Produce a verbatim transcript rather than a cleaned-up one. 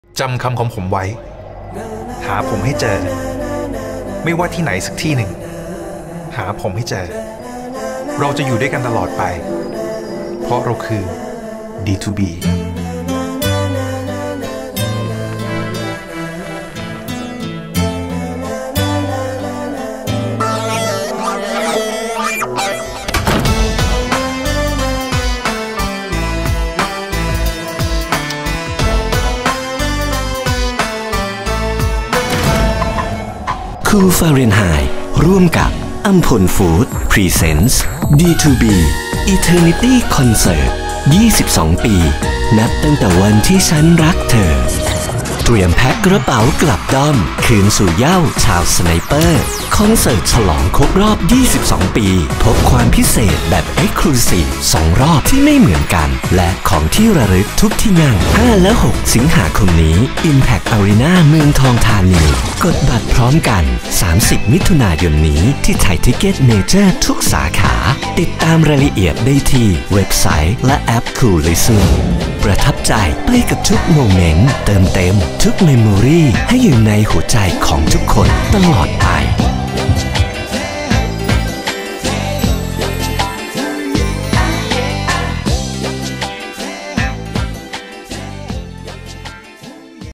จำคำของผมไว้หาผมให้เจอไม่ว่าที่ไหนสักที่หนึ่งหาผมให้เจอเราจะอยู่ด้วยกันตลอดไปเพราะเราคือ ดี ทู บีคูฟาเรนไฮต์ร่วมกับอัมพลฟู้ดพรีเซนส์ ดี ทู บี Eternity Concert ยี่สิบสอง ปีนับตั้งแต่วันที่ฉันรักเธอเตรียมแพ็คกระเป๋ากลับด้อมคืนสู่เหย้าชาวสไนเปอร์คอนเสิร์ตฉลองครบรอบยี่สิบสอง ปีพบความพิเศษแบบ Exclusive สองรอบที่ไม่เหมือนกันและของที่ระลึกทุกที่นั่งห้าและหกสิงหาคมนี้ Impact Arena เมืองทองธานีกดบัตรพร้อมกันสามสิบมิถุนายนนี้ที่ไทยทิเก็ตเมเจอร์ทุกสาขาติดตามรายละเอียดได้ที่เว็บไซต์และแอป Cool Listen ประทับใจไปกับทุกโมเมนต์เติมเต็มทุกเมมโมรีให้อยู่ในหัวใจของทุกคนตลอดไป